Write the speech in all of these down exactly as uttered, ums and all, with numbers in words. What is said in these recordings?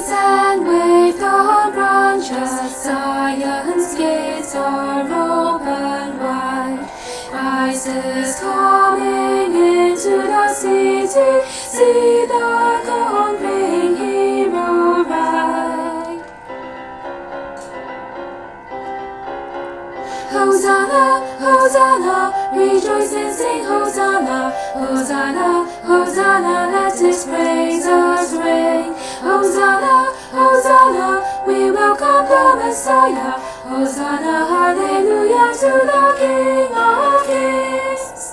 rejoice and wave the branches, Zion's gates are open wide. Christ is coming into the city, see the conquering hero ride. Hosanna, Hosanna, rejoice and sing Hosanna. Hosanna, Hosanna, let His praises ring. Hosanna, Hosanna, we welcome the Messiah. Hosanna, hallelujah to the King of Kings.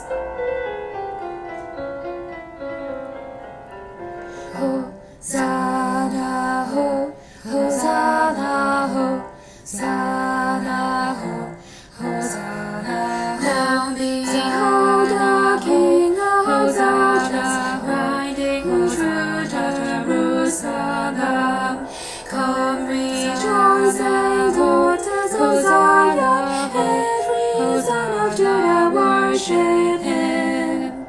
Hosanna, ho, Hosanna, ho, Hosanna, ho, Hosanna. Now behold the King of Hosanna, riding through Jerusalem. Come rejoice and daughters of Zion, every son of Judah worship Him.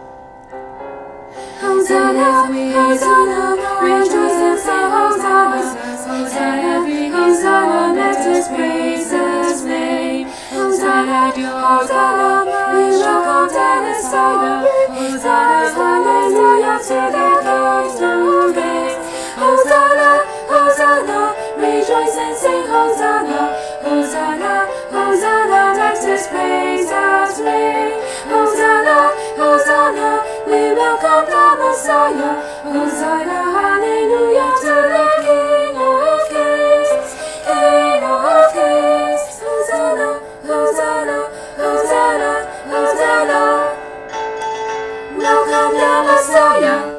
Hosanna, Hosanna, rejoice and sing Hosanna. Hosanna, Hosanna, let His praises ring. Hosanna, Hosanna, we welcome the Messiah. Hosanna, hallelujah to the King of Kings. Hosanna, Hosanna, rejoice and sing Hosanna. Hosanna, Hosanna, let His praises ring. Hosanna, Hosanna, we welcome the Messiah. Hosanna, hallelujah to the King of Kings. King of Kings. Hosanna, Hosanna, Hosanna, Hosanna. Welcome the Messiah.